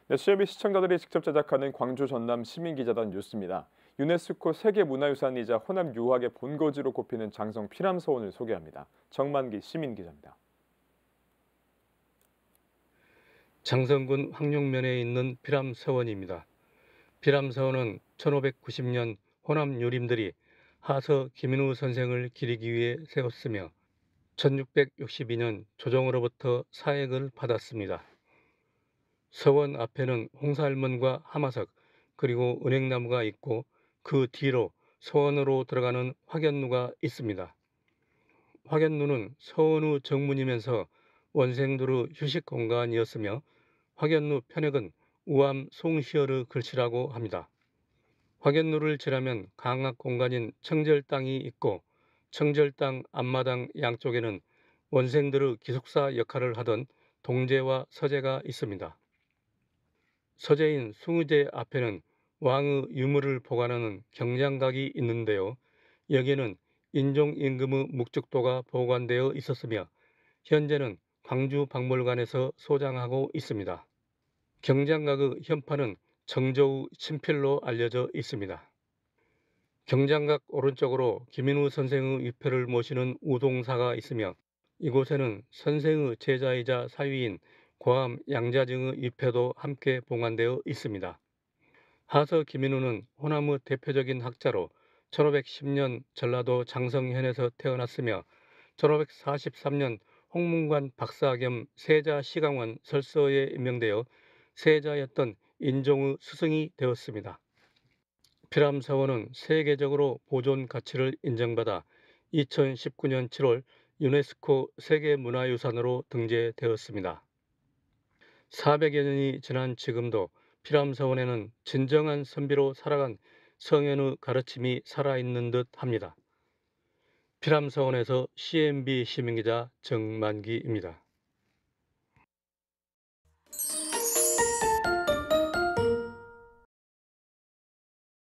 네, CNB 시청자들이 직접 제작하는 광주 전남 시민기자단 뉴스입니다. 유네스코 세계문화유산이자 호남 유학의 본거지로 꼽히는 장성 피람서원을 소개합니다. 정만기 시민기자입니다. 장성군 황룡면에 있는 피람서원입니다. 피람서원은 1590년 호남 유림들이 하서 김인우 선생을 기리기 위해 세웠으며 1662년 조정으로부터 사액을 받았습니다. 서원 앞에는 홍살문과 하마석 그리고 은행나무가 있고 그 뒤로 서원으로 들어가는 확연루가 있습니다. 확연루는 서원의 정문이면서 원생들의 휴식 공간이었으며 확연루 편액은 우암 송시열의 글씨라고 합니다. 확연루를 지나면 강학 공간인 청절당이 있고 청절당 앞마당 양쪽에는 원생들의 기숙사 역할을 하던 동제와 서재가 있습니다. 서재인 숭의제 앞에는 왕의 유물을 보관하는 경장각이 있는데요. 여기에는 인종임금의 묵죽도가 보관되어 있었으며 현재는 광주박물관에서 소장하고 있습니다. 경장각의 현판은 정조의 친필로 알려져 있습니다. 경장각 오른쪽으로 김인우 선생의 위패를 모시는 우동사가 있으며 이곳에는 선생의 제자이자 사위인 고암 양자증의 위패도 함께 봉안되어 있습니다. 하서 김인우는 호남의 대표적인 학자로 1510년 전라도 장성현에서 태어났으며 1543년 홍문관 박사 겸 세자 시강원 설서에 임명되어 세자였던 인종의 스승이 되었습니다. 피람서원은 세계적으로 보존 가치를 인정받아 2019년 7월 유네스코 세계문화유산으로 등재되었습니다. 400여 년이 지난 지금도 피람서원에는 진정한 선비로 살아간 성현의 가르침이 살아있는 듯 합니다. 피람서원에서 CNB 시민기자 정만기입니다.